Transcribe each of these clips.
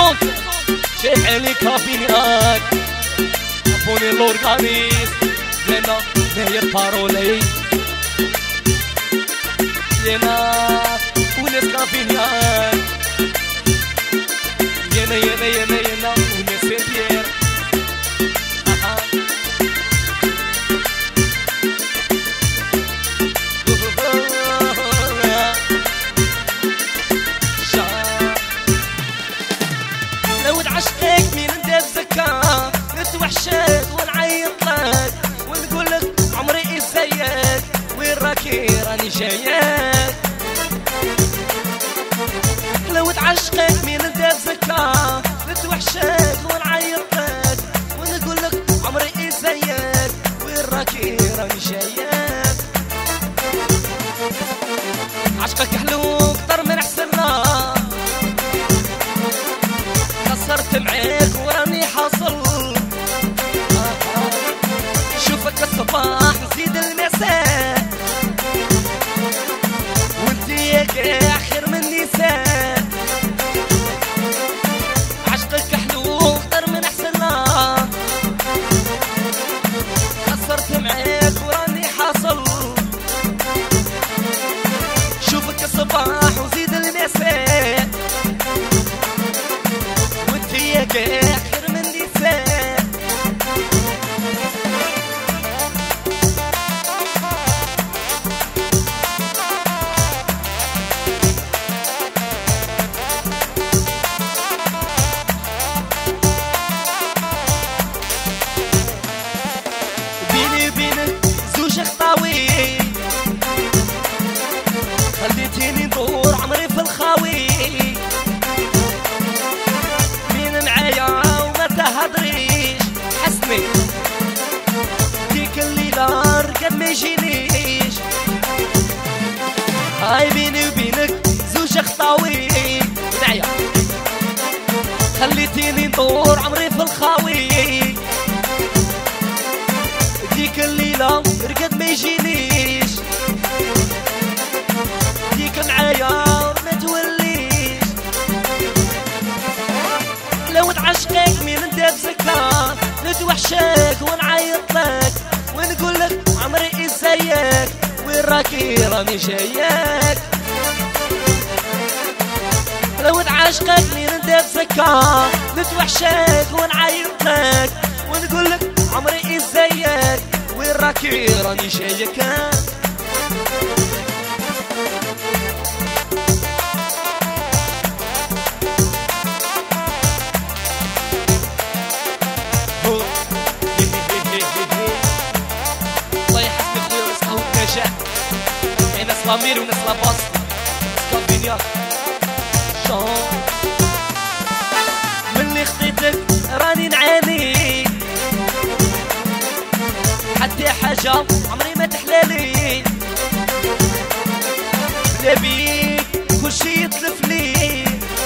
صوت شايف عيني كافينات بوني لورغانيز لنا هي البارولي لنا وناس كافينات ينا وناس سيبير عشقك مين انت بزكاة نتوحشك ونعيط لك ونقول لك عمري ايه زيك وين راكي راني جايك لو تعشقك مين انت بزكاة نتوحشك ونعيط لك ونقول لك عمري ايه زيك وين راكي راني جايك عشقك حلو اكتر من حسنا صرت معاك وراني حاصل شوفك الصباح نزيد المساء وانتيك اخر من النساء عشقك حلو اكتر من حسنا صرت معاك وراني حاصل شوفك الصباح وزيد المساء آخر من نساء بيني وبينك زوج خطاوي خليتيني ندور عمري في الخاوي تهضريش حسني ديك الليلة رقد ما يجينيش هاي بيني وبينك زوج خطاوي دعيا خليتيني ندور عمري في الخاوي ديك الليلة رقد ما يجينيش ديك معايا ما توليش لو تعشقك مين انت بزكاة نتوحشك ونعيط لك ونقول لك عمري ايه زيك وين راكي راني جايك لو تعشقك مين انت بزكاة نتوحشك ونعيط لك ونقول لك عمري ايه زيك وين راكي راني جايك ناس لامير وناس لاباس سكافينيا ملي خطيتك راني نعاني حتى حاجة عمري ما تحلالي بلا بيك كلشي يتلف لي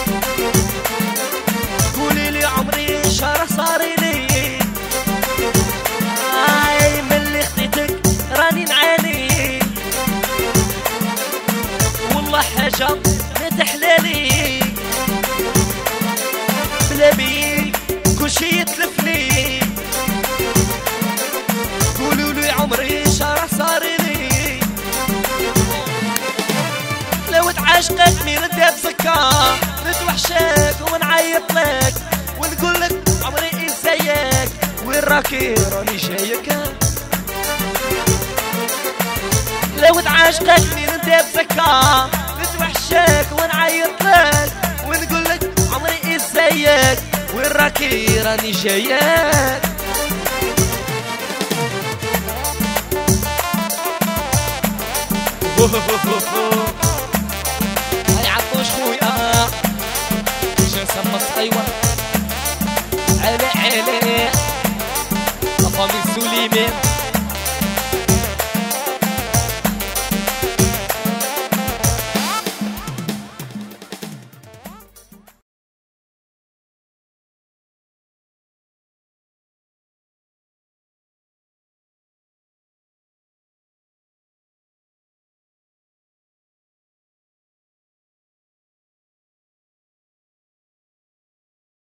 قولي لي عمري شهر صاريلي هاي ملي خطيتك راني نعاني حاجة ما تحلالي بلا بيك كلشي يتلف لي قولولي عمري شرح صاريلي لو تعشقك مين انت بزكاة نتوحشك ونعيط لك ونقول لك عمري ايه زيك وين راكي راني جايك لو تعشقك مين انت بزكاة نتوحشك ونعيط لك ونقول لك عمري ايه زيك وين راكي راني جايك